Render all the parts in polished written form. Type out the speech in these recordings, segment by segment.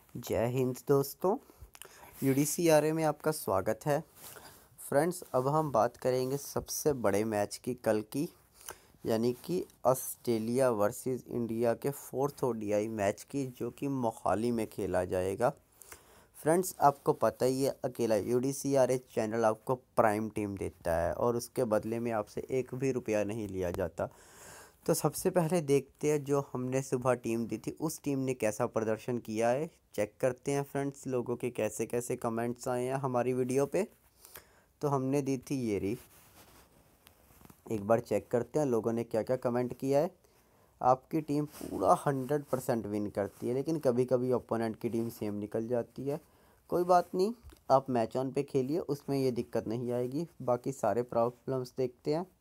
जय हिंद दोस्तों, यूडीसीआरए में आपका स्वागत है। फ्रेंड्स, अब हम बात करेंगे सबसे बड़े मैच की कल की, यानी कि ऑस्ट्रेलिया वर्सेस इंडिया के 4th ओडीआई मैच की, जो कि मोहाली में खेला जाएगा। फ्रेंड्स, आपको पता ही है, अकेला यूडीसीआरए चैनल आपको प्राइम टीम देता है और उसके बदले में आपसे एक भी रुपया नहीं लिया जाता। तो सबसे पहले देखते हैं जो हमने सुबह टीम दी थी उस टीम ने कैसा प्रदर्शन किया है। चेक करते हैं फ्रेंड्स, लोगों के कैसे कैसे कमेंट्स आए हैं हमारी वीडियो पे। तो हमने दी थी ये रही, एक बार चेक करते हैं लोगों ने क्या क्या कमेंट किया है। आपकी टीम पूरा 100% विन करती है, लेकिन कभी कभी ओपोनेंट की टीम सेम निकल जाती है। कोई बात नहीं, आप मैच ऑन पे खेलिए, उसमें ये दिक्कत नहीं आएगी। बाकी सारे प्रॉब्लम्स देखते हैं।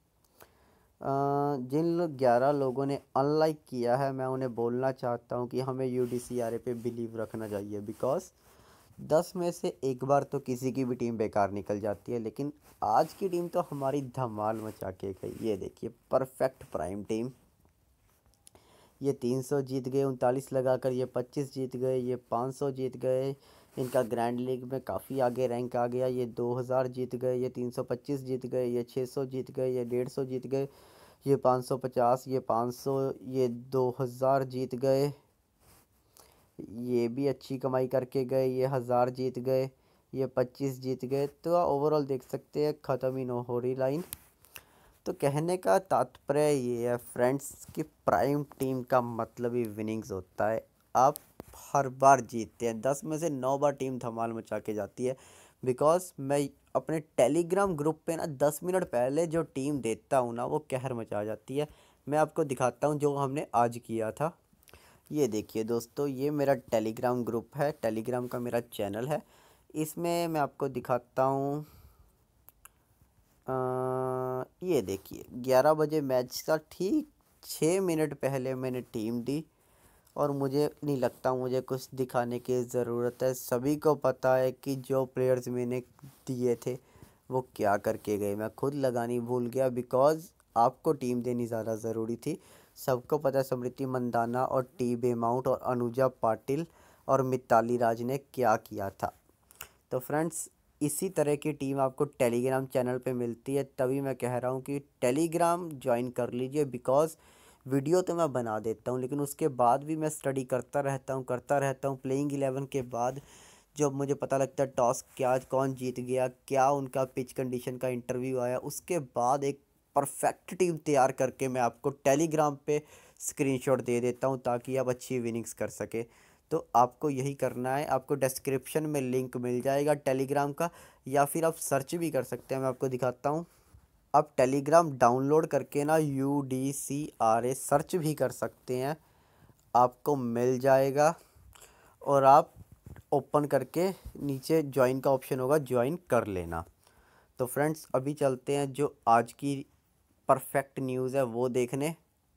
जिन 11 लोगों ने अनलाइक किया है, मैं उन्हें बोलना चाहता हूं कि हमें यूडीसीआरए पे बिलीव रखना चाहिए, बिकॉज 10 में से एक बार तो किसी की भी टीम बेकार निकल जाती है, लेकिन आज की टीम तो हमारी धमाल मचा के गई। ये देखिए, परफेक्ट प्राइम टीम। ये 300 जीत गए, 39 लगाकर ये 25 जीत गए, ये 500 जीत गए। इनका ग्रैंड लीग में काफ़ी आगे रैंक आ गया। ये 2000 जीत गए, ये 325 जीत गए, ये 600 जीत गए, ये 150 जीत गए, ये 550, ये 500, ये 2000 जीत गए। ये भी अच्छी कमाई करके गए, ये 1000 जीत गए, ये 25 जीत गए। तो ओवरऑल देख सकते हैं, ख़त्म ही ना हो रही लाइन। तो कहने का तात्पर्य ये है फ्रेंड्स कि प्राइम टीम का मतलब ही विनिंग्स होता है। आप हर बार जीतते हैं, 10 में से 9 बार टीम धमाल मचा के जाती है। बिकॉज मैं अपने टेलीग्राम ग्रुप पे ना 10 मिनट पहले जो टीम देता हूँ ना, वो कहर मचा जाती है। मैं आपको दिखाता हूँ जो हमने आज किया था। ये देखिए दोस्तों, ये मेरा टेलीग्राम ग्रुप है, टेलीग्राम का मेरा चैनल है। इसमें मैं आपको दिखाता हूँ। ये देखिए, 11 बजे मैच का ठीक 6 मिनट पहले मैंने टीम दी, और मुझे नहीं लगता मुझे कुछ दिखाने की ज़रूरत है। सभी को पता है कि जो प्लेयर्स मैंने दिए थे वो क्या करके गए। मैं खुद लगानी भूल गया, बिकॉज आपको टीम देनी ज़्यादा ज़रूरी थी। सबको पता है स्मृति मंदाना और टी बेमाउंट और अनुजा पाटिल और मिताली राज ने क्या किया था। तो फ्रेंड्स, इसी तरह की टीम आपको टेलीग्राम चैनल पे मिलती है, तभी मैं कह रहा हूँ कि टेलीग्राम ज्वाइन कर लीजिए। बिकॉज वीडियो तो मैं बना देता हूँ, लेकिन उसके बाद भी मैं स्टडी करता रहता हूँ। प्लेइंग 11 के बाद जब मुझे पता लगता है टॉस क्या, कौन जीत गया, क्या उनका पिच कंडीशन का इंटरव्यू आया, उसके बाद एक परफेक्ट टीम तैयार करके मैं आपको टेलीग्राम पे स्क्रीनशॉट दे देता हूँ, ताकि आप अच्छी विनिंग्स कर सके। तो आपको यही करना है। आपको डिस्क्रिप्शन में लिंक मिल जाएगा टेलीग्राम का, या फिर आप सर्च भी कर सकते हैं। मैं आपको दिखाता हूँ। आप टेलीग्राम डाउनलोड करके ना UDCRA सर्च भी कर सकते हैं, आपको मिल जाएगा। और आप ओपन करके नीचे ज्वाइन का ऑप्शन होगा, ज्वाइन कर लेना। तो फ्रेंड्स, अभी चलते हैं जो आज की परफेक्ट न्यूज़ है वो देखने।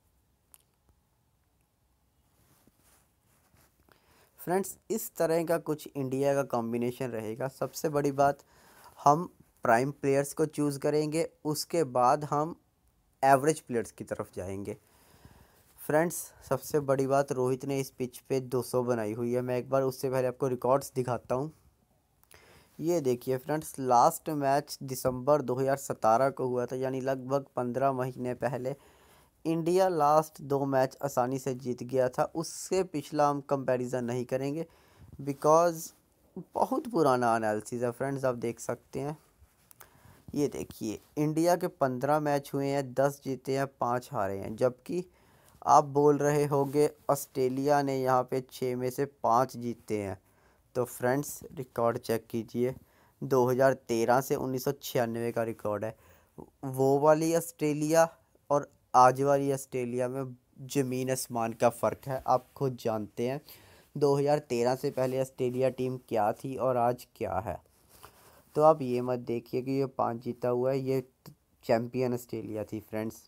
फ्रेंड्स, इस तरह का कुछ इंडिया का कॉम्बिनेशन रहेगा। सबसे बड़ी बात, हम प्राइम प्लेयर्स को चूज़ करेंगे, उसके बाद हम एवरेज प्लेयर्स की तरफ जाएंगे। फ्रेंड्स, सबसे बड़ी बात, रोहित ने इस पिच पे 200 बनाई हुई है। मैं एक बार उससे पहले आपको रिकॉर्ड्स दिखाता हूँ। ये देखिए फ्रेंड्स, लास्ट मैच दिसंबर 2017 को हुआ था, यानी लगभग 15 महीने पहले। इंडिया लास्ट 2 मैच आसानी से जीत गया था। उससे पिछला हम कंपैरिजन नहीं करेंगे, बिकॉज बहुत पुराना एनालिसिस है। फ्रेंड्स, आप देख सकते हैं। ये देखिए, इंडिया के 15 मैच हुए हैं, 10 जीते हैं, 5 हारे हैं। जबकि आप बोल रहे होंगे ऑस्ट्रेलिया ने यहाँ पे 6 में से 5 जीते हैं। तो फ्रेंड्स, रिकॉर्ड चेक कीजिए, 2013 से 1996 का रिकॉर्ड है। वो वाली ऑस्ट्रेलिया और आज वाली ऑस्ट्रेलिया में ज़मीन आसमान का फ़र्क है, आप खुद जानते हैं। 2013 से पहले ऑस्ट्रेलिया टीम क्या थी और आज क्या है। तो आप ये मत देखिए कि ये 5 जीता हुआ है, ये चैम्पियन ऑस्ट्रेलिया थी फ्रेंड्स।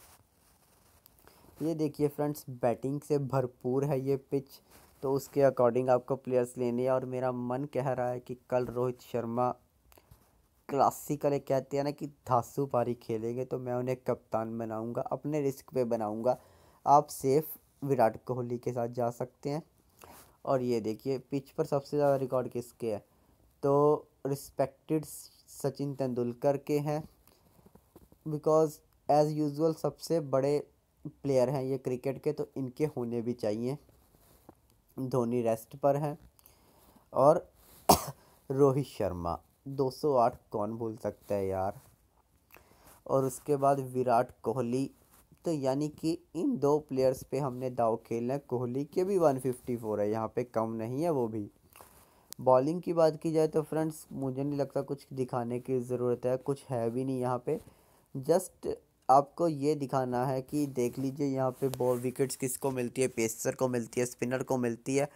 ये देखिए फ्रेंड्स, बैटिंग से भरपूर है ये पिच, तो उसके अकॉर्डिंग आपको प्लेयर्स लेने हैं। और मेरा मन कह रहा है कि कल रोहित शर्मा क्लासिकल एक कहते हैं ना कि धांसू पारी खेलेंगे, तो मैं उन्हें कप्तान बनाऊंगा, अपने रिस्क पे बनाऊंगा। आप सेफ विराट कोहली के साथ जा सकते हैं। और ये देखिए पिच पर सबसे ज़्यादा रिकॉर्ड किसके हैं, तो रिस्पेक्टेड सचिन तेंदुलकर के हैं, बिकॉज एज़ यूजुअल सबसे बड़े प्लेयर हैं ये क्रिकेट के, तो इनके होने भी चाहिए। धोनी रेस्ट पर हैं। और रोहित शर्मा 208 कौन भूल सकता है यार। और उसके बाद विराट कोहली। तो यानी कि इन दो प्लेयर्स पे हमने दाव खेलना है। कोहली के भी 154 है, यहाँ पे कम नहीं है वो भी। बॉलिंग की बात की जाए तो फ्रेंड्स मुझे नहीं लगता कुछ दिखाने की ज़रूरत है, कुछ है भी नहीं यहाँ पे। जस्ट आपको ये दिखाना है कि देख लीजिए यहाँ पे बॉल विकेट्स किसको मिलती है, पेसर को मिलती है, स्पिनर को मिलती है।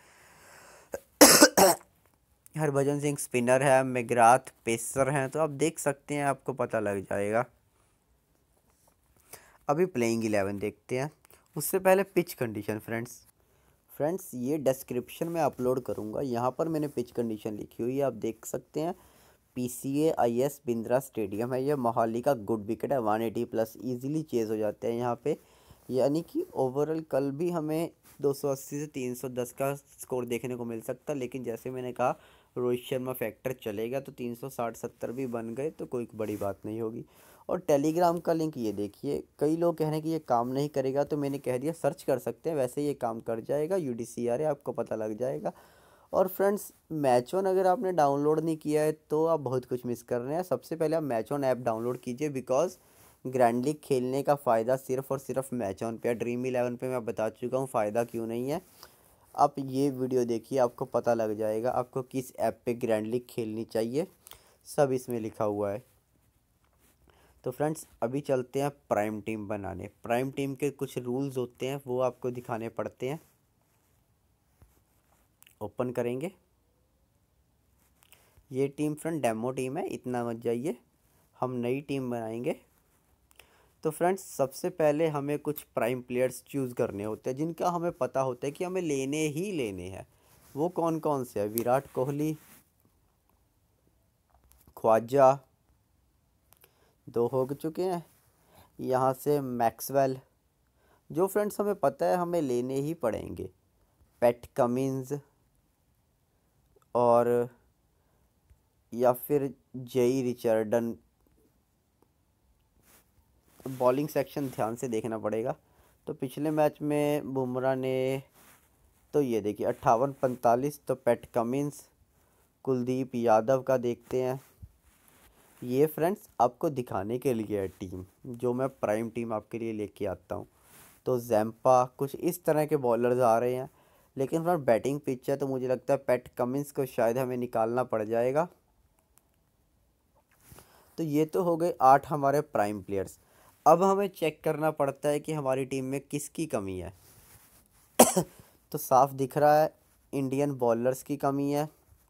हरभजन सिंह स्पिनर है, मैकग्राथ पेसर हैं, तो आप देख सकते हैं, आपको पता लग जाएगा। अभी प्लेइंग 11 देखते हैं, उससे पहले पिच कंडीशन फ्रेंड्स ये डिस्क्रिप्शन में अपलोड करूँगा। यहाँ पर मैंने पिच कंडीशन लिखी हुई है, आप देख सकते हैं। PCA-IS बिंद्रा स्टेडियम है, ये मोहाली का गुड विकेट है, 180 प्लस इजीली चेज़ हो जाते हैं यहाँ पे। यानी कि ओवरऑल कल भी हमें 280 से 310 का स्कोर देखने को मिल सकता, लेकिन जैसे मैंने कहा रोहित शर्मा फैक्टर चलेगा तो 360-70 भी बन गए तो कोई बड़ी बात नहीं होगी। और टेलीग्राम का लिंक ये देखिए, कई लोग कह रहे हैं कि ये काम नहीं करेगा, तो मैंने कह दिया सर्च कर सकते हैं, वैसे ये काम कर जाएगा। UDCR है, आपको पता लग जाएगा। और फ्रेंड्स मैच ऑन अगर आपने डाउनलोड नहीं किया है तो आप बहुत कुछ मिस कर रहे हैं। सबसे पहले आप मैच ऑन ऐप डाउनलोड कीजिए, बिकॉज ग्रैंड लीग खेलने का फ़ायदा सिर्फ और सिर्फ मैच ऑन पे है। Dream11 पे मैं बता चुका हूँ फ़ायदा क्यों नहीं है। आप ये वीडियो देखिए, आपको पता लग जाएगा आपको किस ऐप पे ग्रैंड लीग खेलनी चाहिए, सब इसमें लिखा हुआ है। तो फ्रेंड्स अभी चलते हैं प्राइम टीम बनाने। प्राइम टीम के कुछ रूल्स होते हैं, वो आपको दिखाने पड़ते हैं। ओपन करेंगे, ये टीम फ्रेंड डेमो टीम है, इतना मत जाइए, हम नई टीम बनाएंगे। तो फ्रेंड्स सबसे पहले हमें कुछ प्राइम प्लेयर्स चूज़ करने होते हैं, जिनका हमें पता होता है कि हमें लेने ही लेने हैं। वो कौन कौन से हैं? विराट कोहली, ख्वाजा, 2 हो चुके हैं। यहाँ से मैक्सवेल, जो फ्रेंड्स हमें पता है हमें लेने ही पड़ेंगे। पैट कमिंस, और या फिर जेई रिचर्डन। बॉलिंग सेक्शन ध्यान से देखना पड़ेगा। तो पिछले मैच में बुमराह ने, तो ये देखिए 58-45, तो पैट कमिंस, कुलदीप यादव का देखते हैं। ये फ्रेंड्स आपको दिखाने के लिए है टीम, जो मैं प्राइम टीम आपके लिए लेके आता हूँ। तो जैम्पा, कुछ इस तरह के बॉलर्स आ रहे हैं, लेकिन फ्रेंड बैटिंग पिच है तो मुझे लगता है पैट कमिंस को शायद हमें निकालना पड़ जाएगा। तो ये तो हो गए 8 हमारे प्राइम प्लेयर्स। अब हमें चेक करना पड़ता है कि हमारी टीम में किसकी कमी है। तो साफ दिख रहा है इंडियन बॉलर्स की कमी है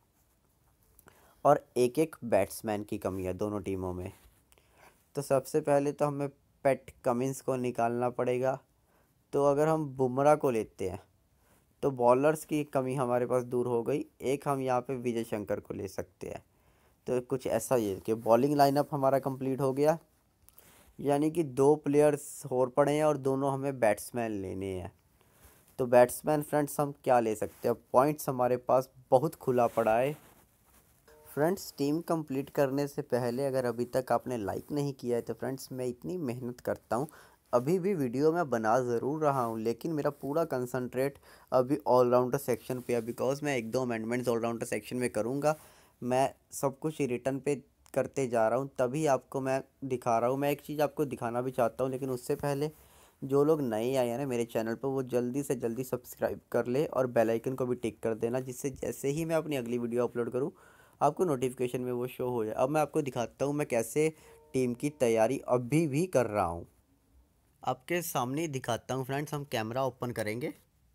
और एक एक बैट्समैन की कमी है दोनों टीमों में। तो सबसे पहले तो हमें पैट कमिंस को निकालना पड़ेगा। तो अगर हम बुमराह को लेते हैं तो बॉलर्स की कमी हमारे पास दूर हो गई। एक हम यहाँ पे विजय शंकर को ले सकते हैं। तो कुछ ऐसा ये कि बॉलिंग लाइनअप हमारा कंप्लीट हो गया, यानी कि 2 प्लेयर्स और पड़े हैं और दोनों हमें बैट्समैन लेने हैं। तो बैट्समैन फ्रेंड्स हम क्या ले सकते हैं, पॉइंट्स हमारे पास बहुत खुला पड़ा है। फ्रेंड्स टीम कंप्लीट करने से पहले अगर अभी तक आपने लाइक नहीं किया है तो फ्रेंड्स मैं इतनी मेहनत करता हूँ, अभी भी वीडियो मैं बना ज़रूर रहा हूँ, लेकिन मेरा पूरा कंसंट्रेट अभी ऑलराउंडर सेक्शन पे है, बिकॉज मैं 1-2 अमेंडमेंट्स ऑलराउंडर सेक्शन में करूँगा। मैं सब कुछ रिटर्न पे करते जा रहा हूँ, तभी आपको मैं दिखा रहा हूँ। मैं एक चीज़ आपको दिखाना भी चाहता हूँ, लेकिन उससे पहले जो लोग नए आए हैं ना मेरे चैनल पर, वो जल्दी से जल्दी सब्सक्राइब कर ले और बेल आइकन को भी टिक कर देना, जिससे जैसे ही मैं अपनी अगली वीडियो अपलोड करूँ आपको नोटिफिकेशन में वो शो हो जाए। अब मैं आपको दिखाता हूँ मैं कैसे टीम की तैयारी अभी भी कर रहा हूँ, आपके सामने ही दिखाता हूँ फ्रेंड्स। हम कैमरा ओपन करेंगे,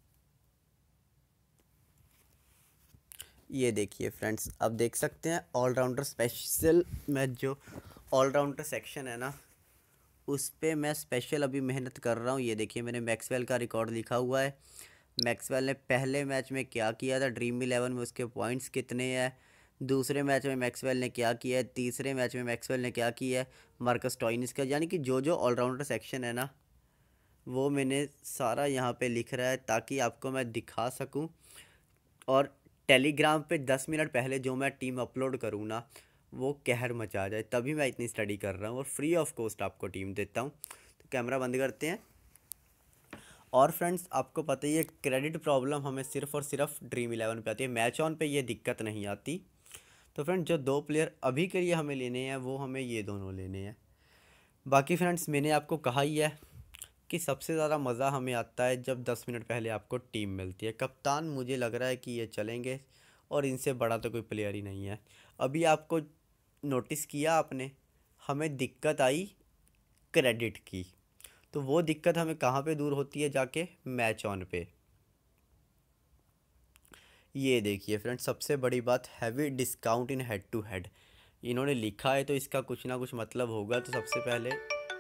ये देखिए फ्रेंड्स, अब देख सकते हैं ऑलराउंडर स्पेशल मैच, जो ऑलराउंडर सेक्शन है ना उस पे मैं स्पेशल अभी मेहनत कर रहा हूँ। ये देखिए मैंने मैक्सवेल का रिकॉर्ड लिखा हुआ है। मैक्सवेल ने पहले मैच में क्या किया था, Dream11 में उसके पॉइंट्स कितने हैं, दूसरे मैच में मैक्सवेल ने क्या किया है, तीसरे मैच में मैक्सवेल ने क्या किया है, मार्कस स्टोइनिस का, यानी कि जो जो ऑलराउंडर सेक्शन है ना वो मैंने सारा यहाँ पे लिख रहा है ताकि आपको मैं दिखा सकूँ और टेलीग्राम पे 10 मिनट पहले जो मैं टीम अपलोड करूँ ना, वो कहर मचा जाए, तभी मैं इतनी स्टडी कर रहा हूँ और फ्री ऑफ कॉस्ट आपको टीम देता हूँ। तो कैमरा बंद करते हैं। और फ्रेंड्स, आपको पता ही है क्रेडिट प्रॉब्लम हमें सिर्फ और सिर्फ Dream11 पे आती है, मैच ऑन पे ये दिक्कत नहीं आती। तो फ्रेंड्स, जो 2 प्लेयर अभी के लिए हमें लेने हैं वो हमें ये दोनों लेने हैं। बाकी फ्रेंड्स, मैंने आपको कहा ही है कि सबसे ज़्यादा मज़ा हमें आता है जब 10 मिनट पहले आपको टीम मिलती है। कप्तान मुझे लग रहा है कि ये चलेंगे और इनसे बड़ा तो कोई प्लेयर ही नहीं है। अभी आपको नोटिस किया आपने, हमें दिक्कत आई क्रेडिट की, तो वो दिक्कत हमें कहाँ पे दूर होती है? जाके मैच ऑन पे। ये देखिए फ्रेंड्स, सबसे बड़ी बात, heavy discount in head to head. इन्होंने लिखा है तो इसका कुछ ना कुछ मतलब होगा। तो सबसे पहले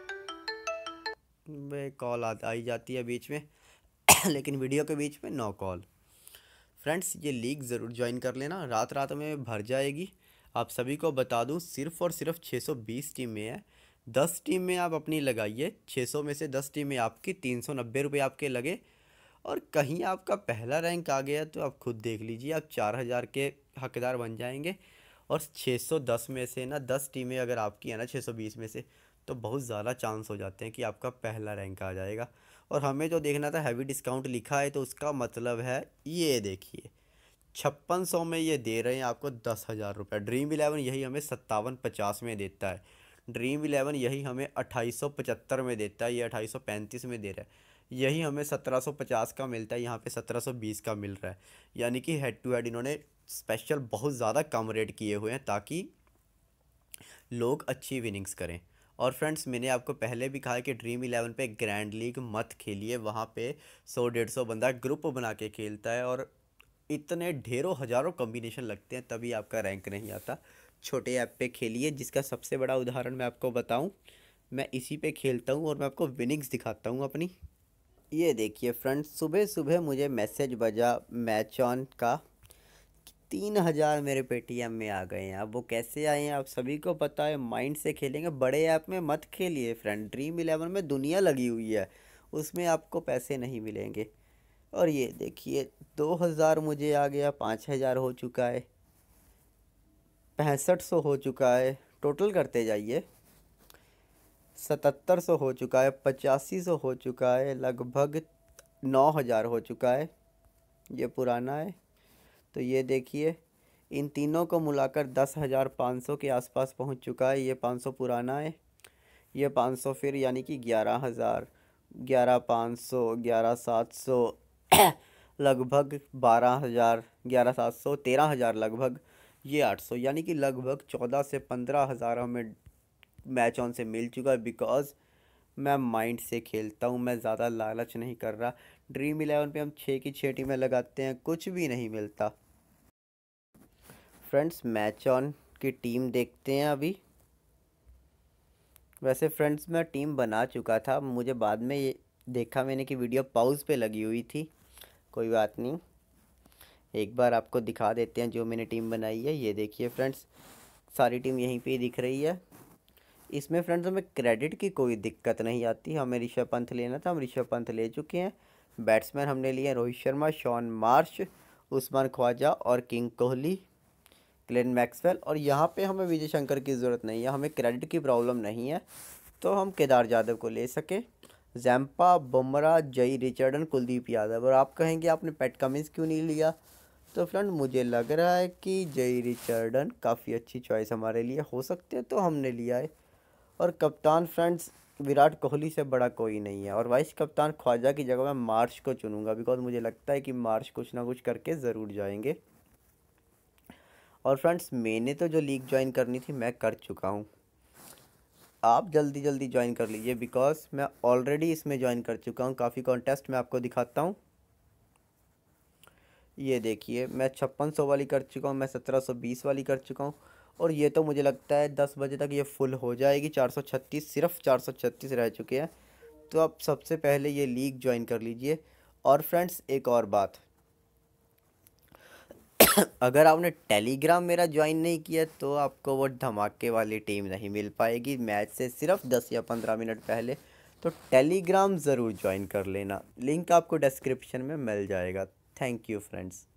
कॉल आई जाती है बीच में लेकिन वीडियो के बीच में नो कॉल। फ्रेंड्स, ये लीग ज़रूर ज्वाइन कर लेना, रात रात में भर जाएगी। आप सभी को बता दूं, सिर्फ और सिर्फ 620 टीम में है। 10 टीम में आप अपनी लगाइए, 600 में से 10 टीम में आपकी 390 रुपये आपके लगे, और कहीं आपका पहला रैंक आ गया तो आप खुद देख लीजिए, आप 4000 के हकदार बन जाएंगे। और 610 में से ना 10 टीमें अगर आपकी है ना 620 में से, तो बहुत ज़्यादा चांस हो जाते हैं कि आपका पहला रैंक आ जाएगा। और हमें जो देखना था, हैवी डिस्काउंट लिखा है तो उसका मतलब है ये देखिए, 5600 में ये दे रहे हैं आपको 10,000 रुपये। Dream11 यही हमें 5750 में देता है। Dream11 यही हमें 2875 में देता है, ये 2835 में दे रहा है। यही हमें 1750 का मिलता है, यहाँ पे 1720 का मिल रहा है। यानी कि हेड टू हेड इन्होंने स्पेशल बहुत ज़्यादा कम रेट किए हुए हैं ताकि लोग अच्छी विनिंग्स करें। और फ्रेंड्स, मैंने आपको पहले भी कहा है कि Dream11 पे ग्रैंड लीग मत खेलिए, वहाँ पे 100-150 बंदा ग्रुप बना के खेलता है और इतने ढेरों हज़ारों कॉम्बिनेशन लगते हैं, तभी आपका रैंक नहीं आता। छोटे ऐप पे खेलिए, जिसका सबसे बड़ा उदाहरण मैं आपको बताऊं, मैं इसी पे खेलता हूं और मैं आपको विनिंग्स दिखाता हूं अपनी। ये देखिए फ्रेंड्स, सुबह सुबह मुझे मैसेज बजा मैच ऑन का, 3000 मेरे पेटीएम में आ गए हैं। अब वो कैसे आए हैं आप सभी को पता है, माइंड से खेलेंगे, बड़े ऐप में मत खेलिए फ्रेंड। Dream11 में दुनिया लगी हुई है, उसमें आपको पैसे नहीं मिलेंगे। और ये देखिए, 2000 मुझे आ गया, 5000 हो चुका है, 6500 हो चुका है, टोटल करते जाइए, 7700 हो चुका है, 8500 हो चुका है, लगभग 9000 हो चुका है। ये पुराना है। तो ये देखिए, इन तीनों को मिलाकर 10,500 के आसपास पहुंच चुका है। ये 500 पुराना है, ये 500 फिर, यानी कि 11,000, 11,500, 11,700 लगभग 12,000, 11,700, 13,000 लगभग, ये 800, यानी कि लगभग 14 से 15,000 हमें मैच ऑन से मिल चुका है। बिकॉज़ मैं माइंड से खेलता हूँ, मैं ज़्यादा लालच नहीं कर रहा। Dream11 पे हम 6 की 6 टीमें लगाते हैं, कुछ भी नहीं मिलता। फ्रेंड्स, मैच ऑन की टीम देखते हैं अभी। वैसे फ्रेंड्स, मैं टीम बना चुका था, मुझे बाद में ये देखा मैंने कि वीडियो पॉज पे लगी हुई थी। कोई बात नहीं, एक बार आपको दिखा देते हैं जो मैंने टीम बनाई है। ये देखिए फ्रेंड्स, सारी टीम यहीं पे ही दिख रही है। इसमें फ्रेंड्स हमें क्रेडिट की कोई दिक्कत नहीं आती। हमें ऋषभ पंत लेना था, हम ऋषभ पंत ले चुके हैं। बैट्समैन हमने लिए रोहित शर्मा, शॉन मार्श, उस्मान ख्वाजा और किंग कोहली, ग्लेन मैक्सवेल। और यहाँ पे हमें विजय शंकर की ज़रूरत नहीं है, हमें क्रेडिट की प्रॉब्लम नहीं है, तो हम केदार जाधव को ले सके। जैम्पा, बुमराह, जई रिचर्डन, कुलदीप यादव। और आप कहेंगे आपने पैट कमिंस क्यों नहीं लिया? तो फ्रेंड, मुझे लग रहा है कि जई रिचर्डन काफ़ी अच्छी चॉइस हमारे लिए हो सकते हैं, तो हमने लिया है। और कप्तान फ्रेंड्स, विराट कोहली से बड़ा कोई नहीं है। और वाइस कप्तान ख्वाजा की जगह मैं मार्श को चुनूंगा, बिकॉज मुझे लगता है कि मार्श कुछ ना कुछ करके ज़रूर जाएंगे। और फ्रेंड्स, मैंने तो जो लीग ज्वाइन करनी थी मैं कर चुका हूँ। आप जल्दी जल्दी ज्वाइन कर लीजिए, बिकॉज मैं ऑलरेडी इसमें ज्वाइन कर चुका हूँ। काफ़ी कॉन्टेस्ट मैं आपको दिखाता हूँ। ये देखिए, मैं 5600 वाली कर चुका हूँ, मैं 1720 वाली कर चुका हूँ। और ये तो मुझे लगता है 10 बजे तक ये फुल हो जाएगी। 436, सिर्फ 436 रह चुके हैं। तो आप सबसे पहले ये लीग ज्वाइन कर लीजिए। और फ्रेंड्स, एक और बात, अगर आपने टेलीग्राम मेरा ज्वाइन नहीं किया तो आपको वो धमाके वाली टीम नहीं मिल पाएगी मैच से सिर्फ 10 या 15 मिनट पहले। तो टेलीग्राम ज़रूर ज्वाइन कर लेना, लिंक आपको डिस्क्रिप्शन में मिल जाएगा। Thank you friends.